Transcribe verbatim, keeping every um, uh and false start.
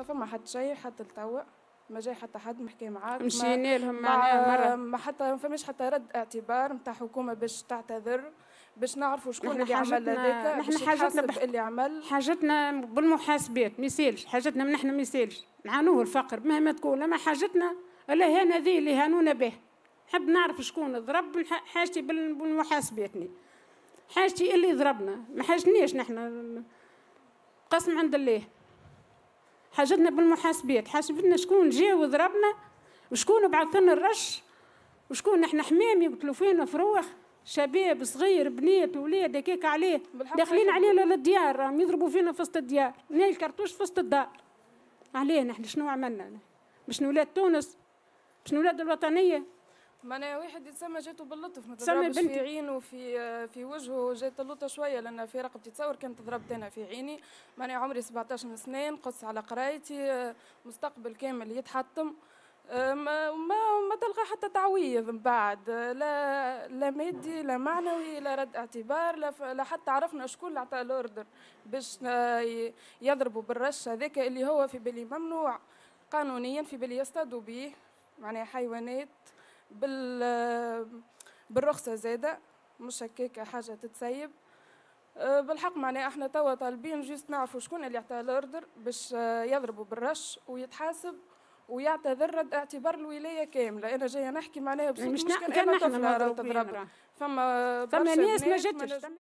فما حتى شيء حتى لتوا، ما جاي حتى حد محكي معاك، مشينا لهم معناها مرة، ما حتى ما فماش حتى رد اعتبار نتاع حكومة باش تعتذر، باش نعرفوا شكون اللي عمل هذاك، باش يتحاسب اللي عمل. حاجتنا بالمحاسبات ما يسالش، حاجتنا من احنا ما يسالش، نعانوه الفقر مهما تكون، اما حاجتنا الاهانه ذي اللي هانونا به. نحب نعرف شكون ضرب، حاجتي بالمحاسباتني، حاجتي اللي ضربنا، ما حاجتنيش نحن قسم عند الله. حاجتنا بالمحاسبات، حاسبتنا شكون جا وضربنا، وشكون بعث لنا الرش، وشكون نحن حمامي قتلوا فينا فروخ، شباب صغير بنات ولاد هكاك عليه، داخلين علينا للديار، راهم يضربوا فينا في وسط الديار، نايل كرتوش في وسط الدار. عليه نحن شنو عملنا؟ باش نولاد تونس، باش نولاد الوطنيه. معناها واحد يتسمى جاتو باللطف، ما تضربش في عينه وفي في وجهه، جات اللطه شويه، لان في رقبتي تصور كانت ضربت انا في عيني. معناها عمري سبعطاش سنه، نقص على قرايتي، مستقبل كامل يتحطم، ما ما ما تلقى حتى تعويض من بعد، لا لا مادي لا معنوي لا رد اعتبار، لا, لا حتى عرفنا شكون اللي عطى الاوردر باش يضربوا بالرش هذاك اللي هو في بالي ممنوع قانونيا، في بالي يصطادوا به معناها حيوانات بال بالرخصه زاده، مش هكاك حاجه تتسيب. بالحق معناها احنا توا طالبين جوست نعرفوا شكون اللي عطى الاوردر باش يضربوا بالرش ويتحاسب ويعتذر رد اعتبار الولايه كامله. انا جايه نحكي معناها بصوت مش كان انا طفله تضرب، فما فما ناس ما جاتش.